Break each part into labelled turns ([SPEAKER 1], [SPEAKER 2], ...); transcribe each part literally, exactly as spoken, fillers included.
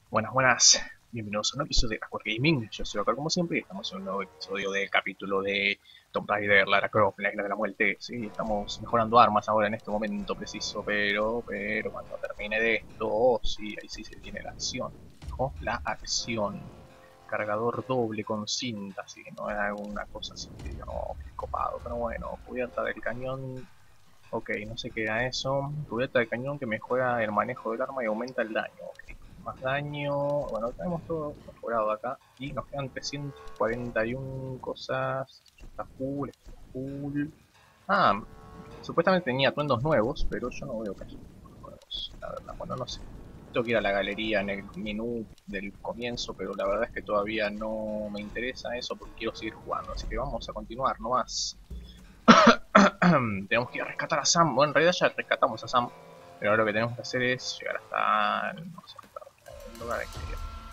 [SPEAKER 1] Buenas, buenas. Bienvenidos a un episodio de Aqua Gaming. Yo soy acá como siempre y estamos en un nuevo episodio del capítulo de Tomb Raider, Lara Croft, la isla de la muerte. Sí, estamos mejorando armas ahora en este momento preciso, pero, pero cuando termine de esto, sí, ahí sí se viene la acción. ¿No? La acción. Cargador doble con cinta, así que no es alguna cosa así que diga, no, qué copado. Pero bueno, cubierta del cañón. Ok, no sé qué era eso. Cubierta de cañón que mejora el manejo del arma y aumenta el daño. Ok, más daño. Bueno, tenemos todo mejorado acá. Y nos quedan trescientas cuarenta y una cosas. Esto está full, esto está full. Ah, supuestamente tenía atuendos nuevos, pero yo no veo que haya atuendos nuevos. La verdad, bueno, no sé. Tengo que ir a la galería en el menú del comienzo, pero la verdad es que todavía no me interesa eso porque quiero seguir jugando. Así que vamos a continuar nomás. Tenemos que ir a rescatar a Sam. Bueno, en realidad ya rescatamos a Sam. Pero ahora lo que tenemos que hacer es llegar hasta el, no sé, hasta el lugar que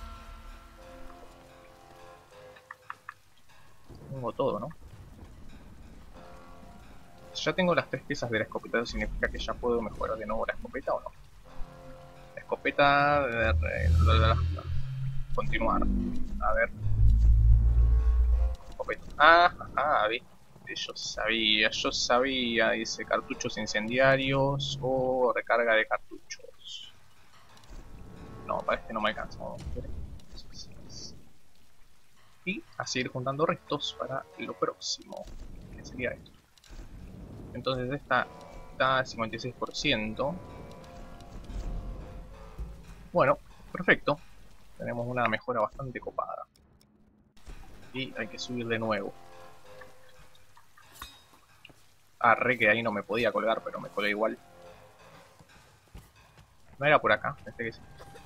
[SPEAKER 1] tengo todo, ¿no? Si ya tengo las tres piezas de la escopeta, ¿eso significa que ya puedo mejorar de nuevo la escopeta o no? La escopeta... De, de, de, de, continuar. A ver. Escopeta. Ah, ajá, viste. Yo sabía, yo sabía. Dice cartuchos incendiarios o recarga de cartuchos. No, parece que no me alcanza. Y a seguir juntando restos para lo próximo, que sería esto. Entonces esta está al cincuenta y seis por ciento. Bueno, perfecto. Tenemos una mejora bastante copada. Y hay que subir de nuevo. Ah, re que ahí no me podía colgar, pero me colgué igual. No era por acá, pensé que sí.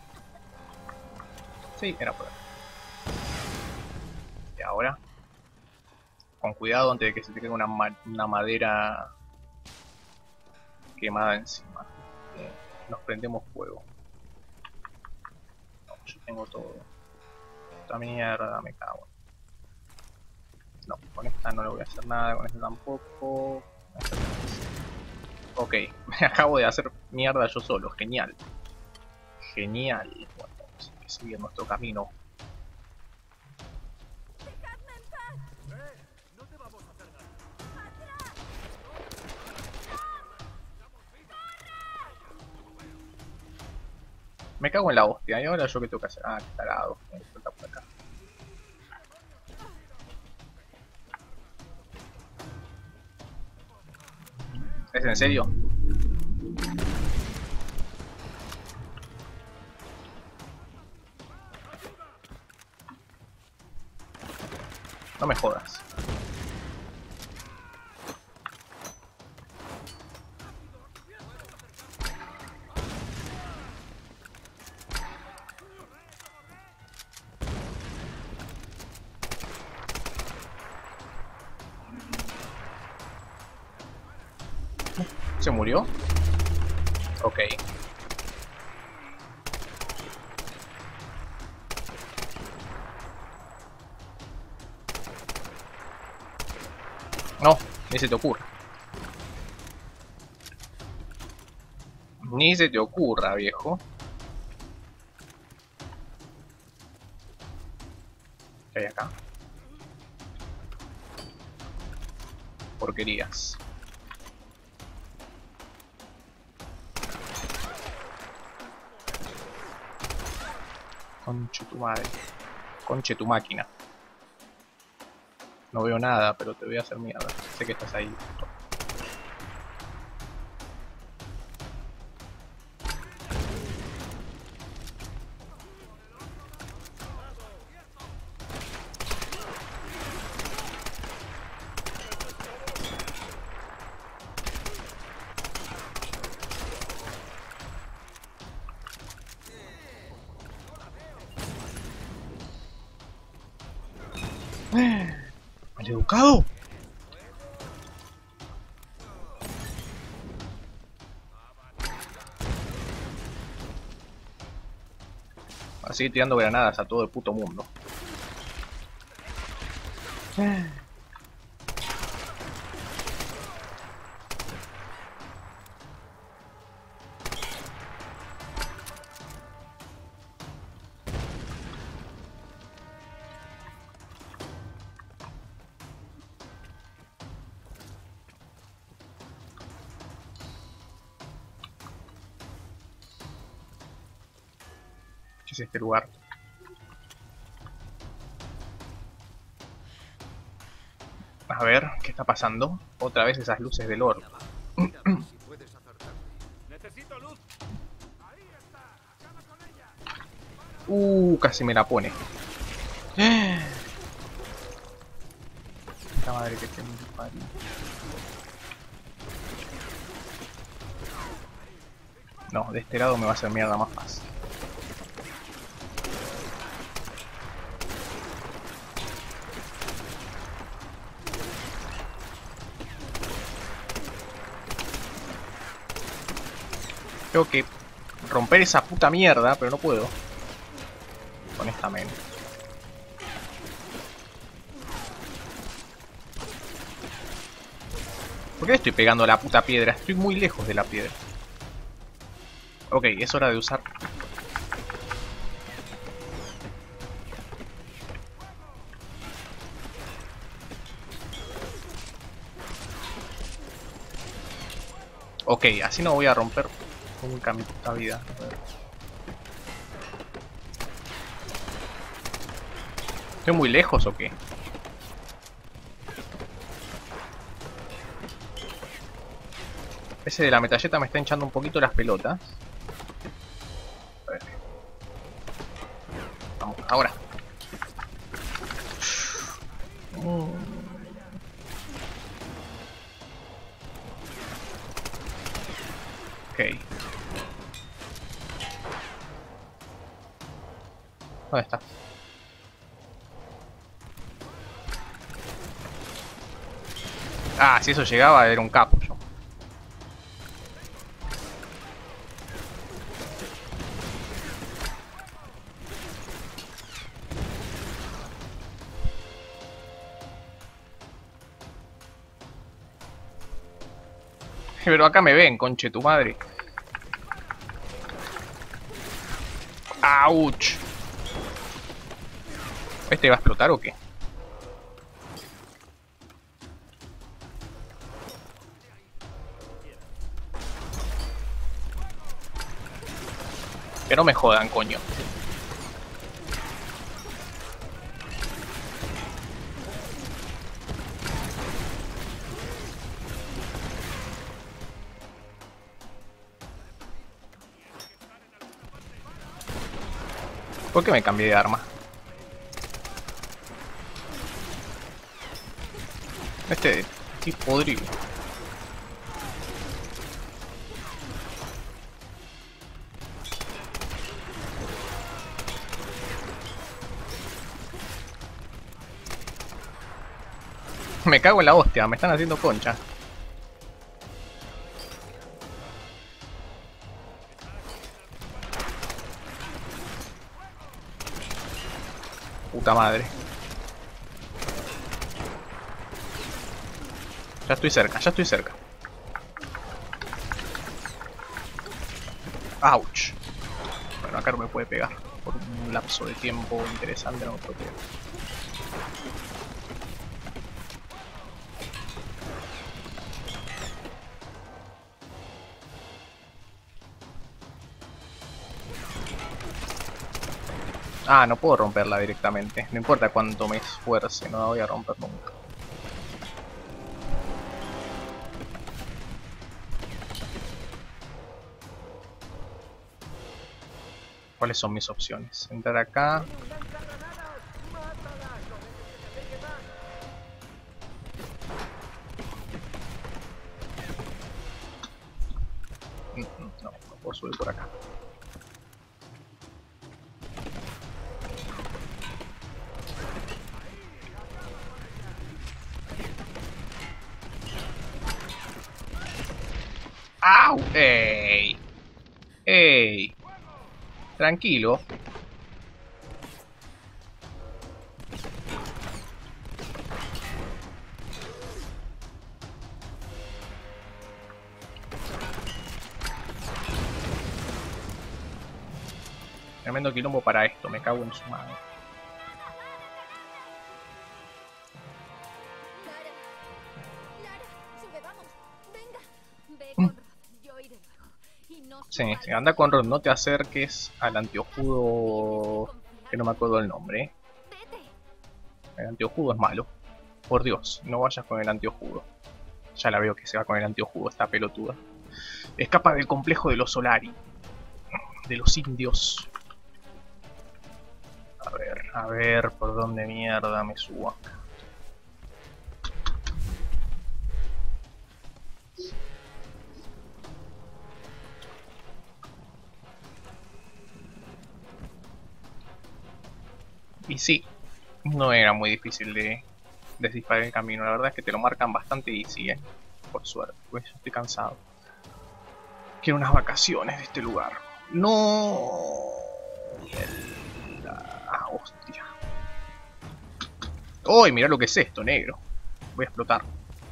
[SPEAKER 1] Sí, era por acá. Y ahora, con cuidado antes de que se te quede una, ma una madera quemada encima. Eh, nos prendemos fuego. No, yo tengo todo. Esta mierda, me cago. No, con esta no le voy a hacer nada, con esta tampoco. Ok, me acabo de hacer mierda yo solo, genial. Genial. Bueno, vamos a seguir nuestro camino. Me cago en la hostia, ¿y ahora yo qué tengo que hacer? Ah, qué tarado, me falta por acá. ¿Es en serio? No me jodas. ¿Se murió? Ok. No, ni se te ocurra. Ni se te ocurra, viejo. ¿Qué hay acá? Porquerías. Conche tu madre. Conche tu máquina. No veo nada, pero te voy a hacer mierda. Sé que estás ahí. ¡Maleducado! A seguir tirando granadas a todo el puto mundo. ¿Qué es este lugar? A ver, ¿qué está pasando? Otra vez esas luces del orb. Uh, casi me la pone. Esta madre que te parió. No, de este lado me va a hacer mierda más fácil. Tengo que romper esa puta mierda, pero no puedo. Honestamente. ¿Por qué estoy pegando a la puta piedra? Estoy muy lejos de la piedra. Ok, es hora de usar... Ok, así no voy a romper nunca mi puta vida. ¿Estoy muy lejos o qué? Ese de la metalleta me está hinchando un poquito las pelotas. A ver. Vamos, ahora. Ok. ¿Dónde está? Ah, si eso llegaba era un capo yo. Pero acá me ven, conche tu madre. ¡Auch! ¿Este va a explotar o qué? Que no me jodan, coño. ¿Por qué me cambié de arma? Este tipo podrido. Me cago en la hostia, me están haciendo concha. Puta madre. Ya estoy cerca, ya estoy cerca. Ouch. Bueno, acá no me puede pegar. Por un lapso de tiempo interesante no me puede pegar. Ah, no puedo romperla directamente. No importa cuánto me esfuerce, no la voy a romper nunca. ¿Cuáles son mis opciones? Entrar acá. No, no puedo subir por acá. ¡Au! ¡Ey! ¡Ey! Tranquilo. Tremendo quilombo para esto, me cago en su madre. Sí, sí, anda con Rod, no te acerques al anteojudo, que no me acuerdo el nombre. ¿eh? El anteojudo es malo. Por Dios, no vayas con el anteojudo. Ya la veo que se va con el anteojudo, esta pelotuda. Escapa del complejo de los Solari. De los indios. A ver, a ver, por dónde mierda me subo acá. Y sí, no era muy difícil de desdisparar el camino. La verdad es que te lo marcan bastante easy, ¿eh? Por suerte, pues yo estoy cansado. Quiero unas vacaciones de este lugar. No. Mierda. Ah, hostia. ¡Uy! Mirá lo que es esto, negro. Voy a explotar.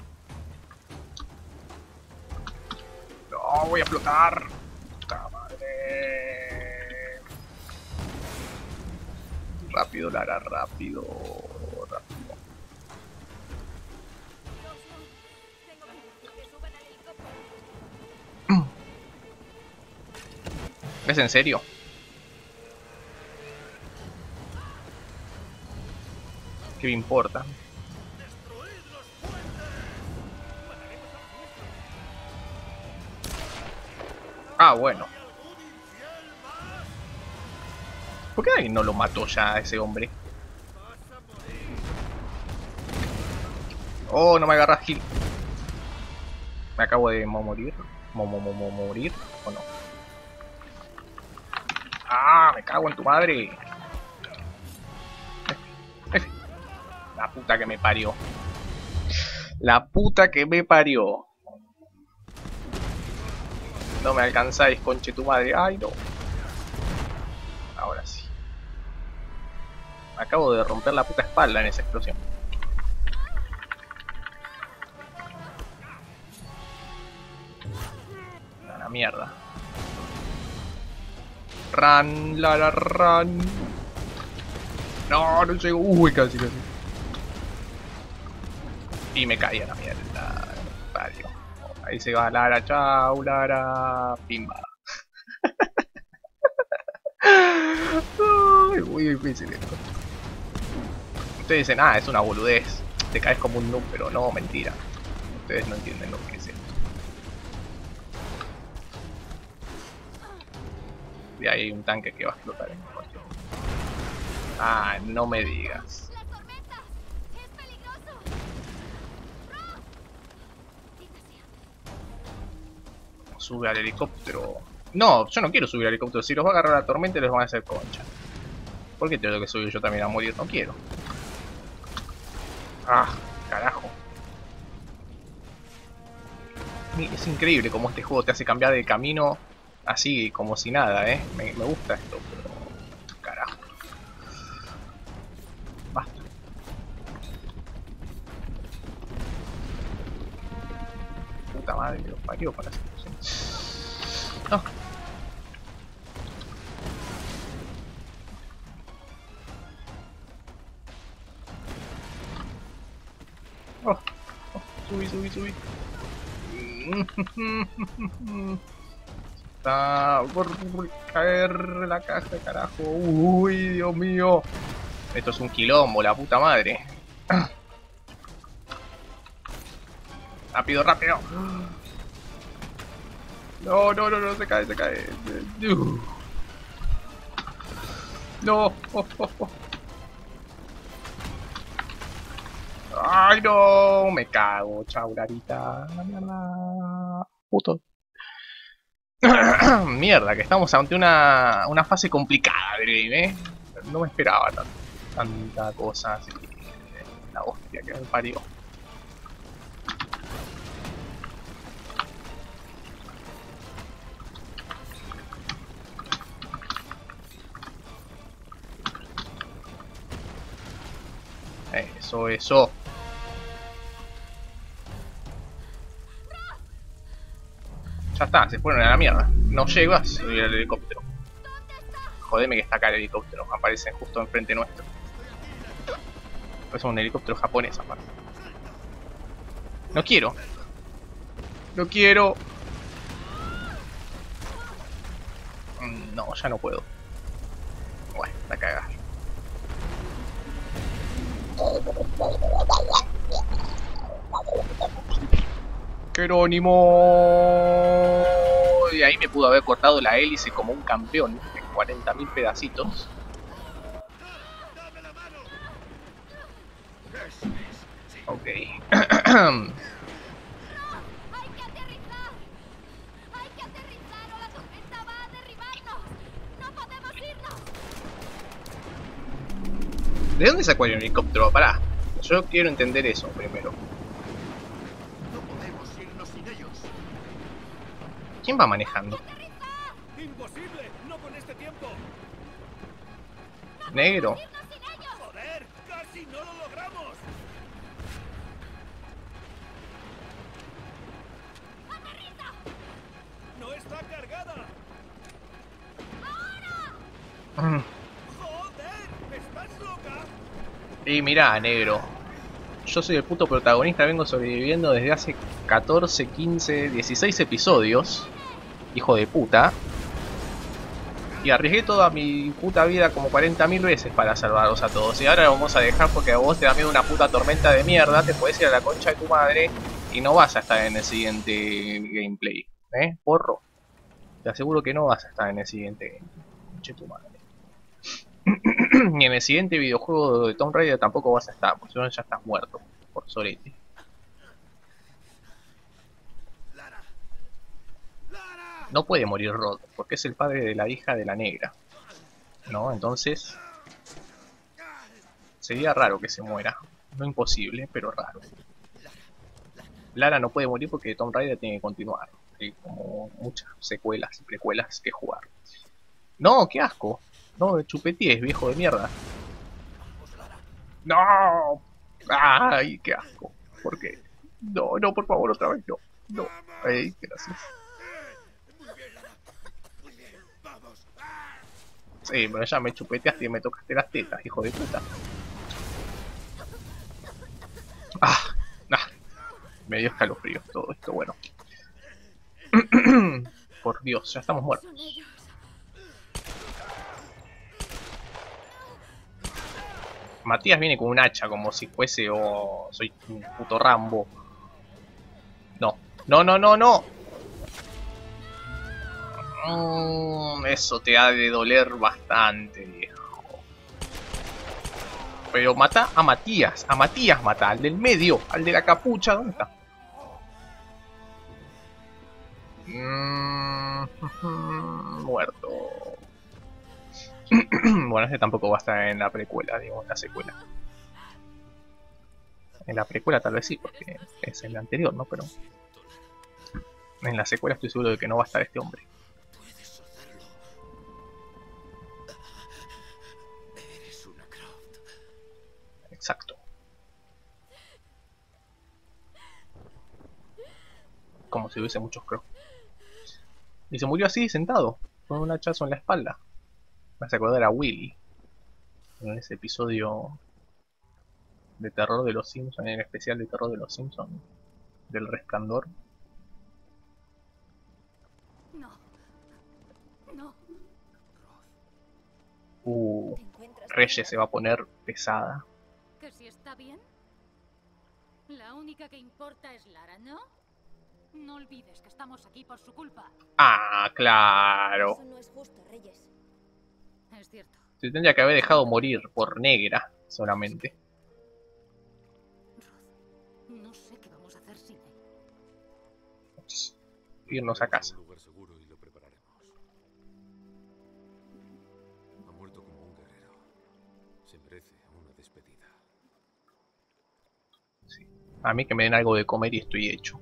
[SPEAKER 1] No, voy a explotar. Puta madre. Rápido, Lara, rápido. Rápido. ¿Es en serio? ¿Qué me importa? Ah, bueno. ¿Por qué alguien no lo mató ya a ese hombre? Oh, no me agarras, Gil. Me acabo de morir. Momo, momo, morir. ¿O no? Ah, me cago en tu madre. La puta que me parió. La puta que me parió. No me alcanzáis, conche tu madre. Ay, no. Ahora sí. Acabo de romper la puta espalda en esa explosión. A la mierda. Run, la la run. No, no llego. Uy, casi, casi. Y me caí a la mierda. Pario. Ahí se va Lara. Chau, Lara. Pimba. Ay, muy difícil esto. Ustedes dicen, ah, es una boludez. Te caes como un noob, pero no, mentira. Ustedes no entienden lo que es esto. Y ahí hay un tanque que va a explotar en el coche. Ah, no me digas. Sube al helicóptero. No, yo no quiero subir al helicóptero. Si los va a agarrar la tormenta, les van a hacer concha. ¿Por qué tengo que subir yo también a morir? No quiero. Ah, carajo. Es increíble cómo este juego te hace cambiar de camino así como si nada, eh. Me, me gusta esto, pero... Carajo. Basta. Puta madre, me lo parió con la situación. No. Oh, oh, subí, subí, subí. Está por caer la caja, carajo. Uy, Dios mío. Esto es un quilombo, la puta madre. Rápido, rápido. No, no, no, no, se cae, se cae. No. Oh, oh, oh. Ay, no. Me cago, chau, Larita. La mierda. Puto. Mierda, que estamos ante una, una fase complicada del game, ¿eh? No me esperaba tan, tanta cosa así. La hostia que me parió. Eso, eso. Ya está, se fueron a la mierda. No llego a subir al helicóptero. Jodeme que está acá el helicóptero. Aparece justo enfrente nuestro. Es un helicóptero japonés aparte. No quiero. No quiero. No, ya no puedo. Bueno, la cagada. Jerónimo. Y ahí me pudo haber cortado la hélice como un campeón en cuarenta mil pedacitos. Ok. ¿De dónde sacó el helicóptero? Pará. Yo quiero entender eso primero.
[SPEAKER 2] No podemos irnos sin ellos.
[SPEAKER 1] ¿Quién va manejando?
[SPEAKER 2] Imposible, no con este tiempo.
[SPEAKER 1] Negro.
[SPEAKER 2] Joder, casi no lo logramos. No está cargada.
[SPEAKER 1] Mm.
[SPEAKER 2] Joder, ¿estás loca?
[SPEAKER 1] Y mirá, negro. Yo soy el puto protagonista, vengo sobreviviendo desde hace catorce, quince, dieciséis episodios. Hijo de puta. Y arriesgué toda mi puta vida como cuarenta mil veces para salvarlos a todos. Y ahora lo vamos a dejar porque a vos te da miedo una puta tormenta de mierda. Te puedes ir a la concha de tu madre y no vas a estar en el siguiente gameplay. ¿Eh? Porro. Te aseguro que no vas a estar en el siguiente gameplay. Concha de tu madre. Ni en el siguiente videojuego de Tomb Raider tampoco vas a estar, porque ya estás muerto. Por sorete.
[SPEAKER 2] Lara. Lara.
[SPEAKER 1] No puede morir Rod, porque es el padre de la hija de la negra. ¿No? Entonces... sería raro que se muera. No imposible, pero raro. Lara no puede morir porque Tomb Raider tiene que continuar. Hay como muchas secuelas y precuelas que jugar. No, qué asco. No, chupetíes, viejo de mierda. No. Ay, qué asco. ¿Por qué? No, no, por favor, otra vez, no. No. Ay, gracias. Sí, pero ya me chupeteaste y me tocaste las tetas, hijo de puta. Ah, ah. Me dio escalofrío todo esto, bueno. Por Dios, ya estamos muertos. Matías viene con un hacha como si fuese o oh, soy un puto Rambo. No, no, no, no, no. Mm, eso te ha de doler bastante, viejo. Pero mata a Matías, a Matías mata, al del medio, al de la capucha, ¿dónde está? Mm, muerto. Bueno, este tampoco va a estar en la precuela, digo, en la secuela. En la precuela tal vez sí, porque es en la anterior, ¿no? Pero en la secuela estoy seguro de que no va a estar este hombre.
[SPEAKER 2] Eres una Croft.
[SPEAKER 1] Exacto. Como si hubiese muchos Croft. Y se murió así, sentado, con un hachazo en la espalda. Me hace acordar a Willy en ese episodio de terror de los Simpsons, en el especial de terror de los Simpsons, del Resplandor.
[SPEAKER 3] No. No.
[SPEAKER 1] Uh, Reyes se va a poner pesada.
[SPEAKER 3] ¿Que si está bien? La única que importa es Lara, ¿no? No olvides que estamos aquí por su culpa.
[SPEAKER 1] Ah, claro.
[SPEAKER 4] Eso no es justo, Reyes.
[SPEAKER 3] Es cierto.
[SPEAKER 1] Se tendría que haber dejado morir por negra, solamente.
[SPEAKER 3] Rod, no sé qué vamos a hacer sin él.
[SPEAKER 1] Irnos a casa.
[SPEAKER 5] Un lugar seguro y lo prepararemos. Ha muerto como un guerrero. Se merece una despedida.
[SPEAKER 1] Sí. A mí que me den algo de comer y estoy hecho.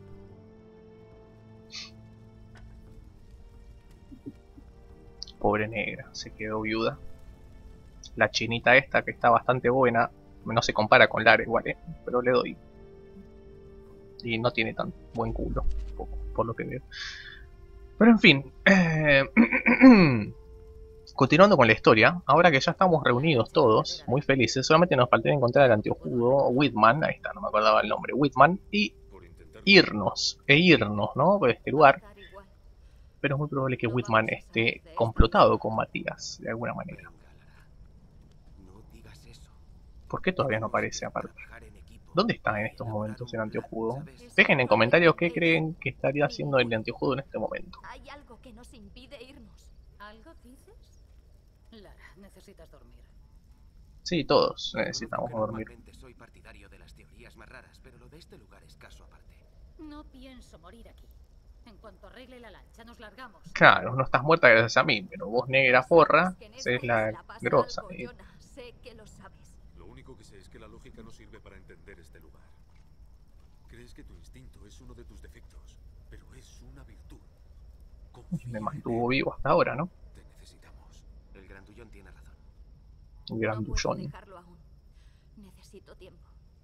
[SPEAKER 1] Pobre negra, se quedó viuda. La chinita esta, que está bastante buena, no se compara con Lara igual, ¿eh? Pero le doy. Y no tiene tan buen culo, por, por lo que veo. Pero en fin, eh, continuando con la historia, ahora que ya estamos reunidos todos, muy felices, solamente nos faltaba encontrar al antiojudo Whitman, ahí está, no me acordaba el nombre, Whitman, y irnos, e irnos, ¿no? Por este lugar. pero es muy probable que Whitman esté complotado con Matías, de alguna manera.
[SPEAKER 2] Venga, Lara. No digas eso.
[SPEAKER 1] ¿Por qué todavía no
[SPEAKER 2] Tenemos
[SPEAKER 1] aparece
[SPEAKER 2] que
[SPEAKER 1] aparte?
[SPEAKER 2] trabajar en equipo
[SPEAKER 1] ¿Dónde está en
[SPEAKER 2] y
[SPEAKER 1] estos
[SPEAKER 2] elaborar
[SPEAKER 1] momentos
[SPEAKER 2] un
[SPEAKER 1] el
[SPEAKER 2] plan,
[SPEAKER 1] anteojudo?
[SPEAKER 2] ¿sabes?
[SPEAKER 1] Dejen en comentarios qué creen que estaría haciendo el anteojudo en este momento.
[SPEAKER 4] Hay algo que nos impide irnos.
[SPEAKER 3] ¿Algo dices? Lara, necesitas dormir.
[SPEAKER 1] Sí, todos
[SPEAKER 2] Reconozco
[SPEAKER 1] necesitamos
[SPEAKER 2] que
[SPEAKER 1] dormir.
[SPEAKER 2] normalmente soy partidario de las teorías más raras, pero lo de este lugar es caso aparte.
[SPEAKER 3] No pienso morir aquí. En cuanto arregle la lancha, nos largamos.
[SPEAKER 1] Claro, no estás muerta gracias a mí, pero vos negra forra,
[SPEAKER 4] Sabes que en
[SPEAKER 1] es
[SPEAKER 4] esta
[SPEAKER 1] la
[SPEAKER 4] isla pasa
[SPEAKER 1] grosa.
[SPEAKER 4] algo,
[SPEAKER 1] eh.
[SPEAKER 4] Jonah. Sé que lo sabes.
[SPEAKER 5] Lo único que sé es que la lógica no sirve para entender este lugar. Crees que tu instinto es uno de tus defectos, pero es una virtud. Confía
[SPEAKER 1] Me
[SPEAKER 5] en
[SPEAKER 1] mantuvo
[SPEAKER 5] él.
[SPEAKER 1] vivo hasta ahora, ¿no?
[SPEAKER 5] Te necesitamos.
[SPEAKER 2] El grandullón tiene razón.
[SPEAKER 1] Un
[SPEAKER 4] No puedo
[SPEAKER 1] grandullón.
[SPEAKER 4] dejarlo aún. Necesito tiempo.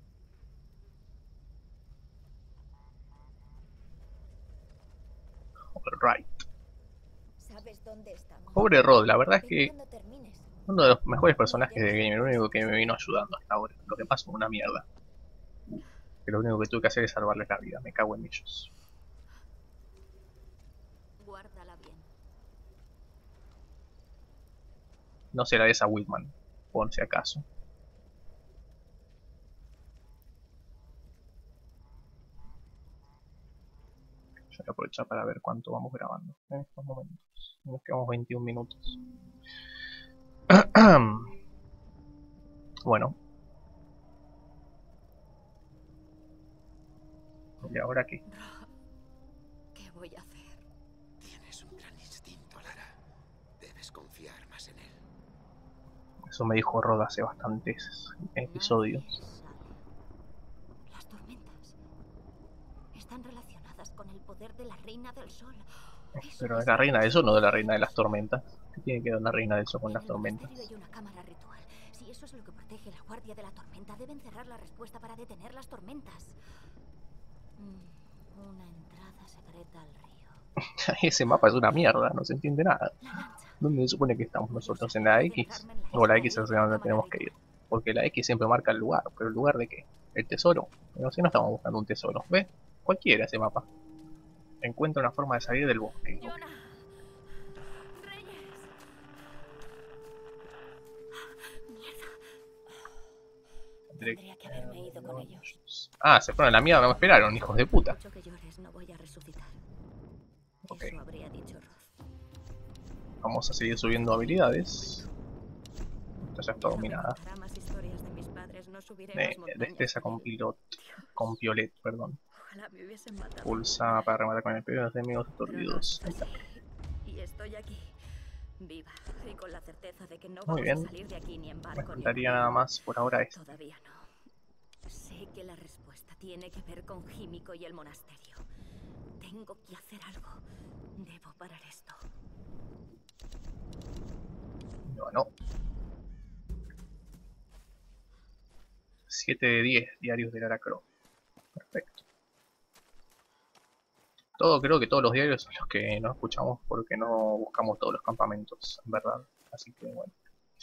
[SPEAKER 1] Alright.
[SPEAKER 4] ¿Sabes dónde estamos?
[SPEAKER 1] Pobre Rod, la verdad es
[SPEAKER 4] Ven
[SPEAKER 1] que
[SPEAKER 4] cuando termines.
[SPEAKER 1] uno de los mejores personajes de Gamer, el único que me vino ayudando hasta ahora. Lo que pasa es una mierda. Que lo único que tuve que hacer es salvarles la vida, me cago en ellos.
[SPEAKER 4] Guárdala bien.
[SPEAKER 1] No se la des a Whitman, por si acaso. Yo voy a aprovechar para ver cuánto vamos grabando en estos momentos. Nos quedamos veintiún minutos. Bueno. ¿Y ahora qué?
[SPEAKER 4] ¿Qué voy a hacer?
[SPEAKER 2] Tienes un gran instinto, Lara. Debes confiar más en él.
[SPEAKER 1] Eso me dijo Rod hace bastantes episodios.
[SPEAKER 4] Nadie sabe. Las tormentas están relacionadas con el poder de la Reina del Sol. Eso
[SPEAKER 1] Pero es
[SPEAKER 4] es
[SPEAKER 1] la
[SPEAKER 4] lo
[SPEAKER 1] reina
[SPEAKER 4] que
[SPEAKER 1] del sol, no de la
[SPEAKER 4] sé.
[SPEAKER 1] reina de las tormentas. ¿Qué tiene que ver la reina del sol con
[SPEAKER 4] En
[SPEAKER 1] las
[SPEAKER 4] el
[SPEAKER 1] tormentas?
[SPEAKER 4] monasterio hay una cámara ritual. Si eso es lo que protege la guardia de la tormenta, deben cerrar la respuesta para detener las tormentas. Mm, una entrada secreta al río.
[SPEAKER 1] Ese mapa es una mierda, no se entiende nada.
[SPEAKER 4] La lancha.
[SPEAKER 1] ¿Dónde se supone que estamos nosotros? ¿En la X? O la X es hacia donde tenemos que ir. Porque la X siempre marca el lugar. ¿Pero el lugar de qué? ¿El tesoro? No sé, no estamos buscando un tesoro. ¿Ves? Cualquiera ese mapa. Encuentra una forma de salir del bosque.
[SPEAKER 4] Jonah. Reyes. Mierda. Tendría que haberme ido con ellos.
[SPEAKER 1] Ah, se fueron a la mierda, no me esperaron, hijos de puta.
[SPEAKER 4] Mucho que llores, no voy a resucitar.
[SPEAKER 1] Ok.
[SPEAKER 4] Eso habría dicho Roth.
[SPEAKER 1] Vamos a seguir subiendo habilidades. Esta ya está
[SPEAKER 4] No me
[SPEAKER 1] dominada.
[SPEAKER 4] contará más historias de mis padres, no subiré
[SPEAKER 1] De,
[SPEAKER 4] las montañas
[SPEAKER 1] destreza
[SPEAKER 4] con
[SPEAKER 1] con
[SPEAKER 4] él.
[SPEAKER 1] pilot. Con piolet, perdón.
[SPEAKER 4] Ojalá me hubiesen matado.
[SPEAKER 1] Pulsa para rematar con el pelo de los enemigos
[SPEAKER 4] Pero no
[SPEAKER 1] aturdidos.
[SPEAKER 4] es así. Y estoy aquí, viva, y con la certeza de que no
[SPEAKER 1] Muy
[SPEAKER 4] vamos
[SPEAKER 1] bien.
[SPEAKER 4] a salir de aquí ni en
[SPEAKER 1] Me
[SPEAKER 4] barco ni en
[SPEAKER 1] faltaría
[SPEAKER 4] avión.
[SPEAKER 1] nada más por ahora esto.
[SPEAKER 4] Todavía no. Sé que la respuesta tiene que ver con Químico y el monasterio. Tengo que hacer algo. Debo parar esto.
[SPEAKER 1] No, no. siete de diez diarios de Lara Croft. Perfecto. Todo, creo que todos los diarios son los que no escuchamos porque no buscamos todos los campamentos, en verdad. Así que bueno.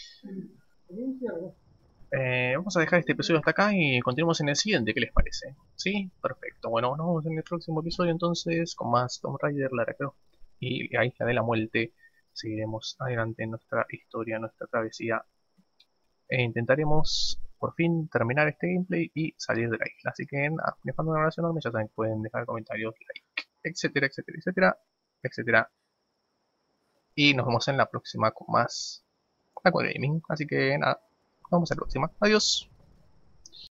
[SPEAKER 1] Eh, vamos a dejar este episodio hasta acá y continuamos en el siguiente, ¿qué les parece? ¿Sí? Perfecto. Bueno, nos vemos en el próximo episodio entonces con más Tomb Raider, Lara Croft y la Isla de la Muerte. Seguiremos adelante en nuestra historia, nuestra travesía. E intentaremos por fin terminar este gameplay y salir de la isla. Así que nada, les mando un abrazo enorme, ya saben, pueden dejar comentarios, like, etcétera, etcétera, etcétera, etcétera. Y nos vemos en la próxima con más Aqua Gaming. Así que nada, nos vemos en la próxima. Adiós.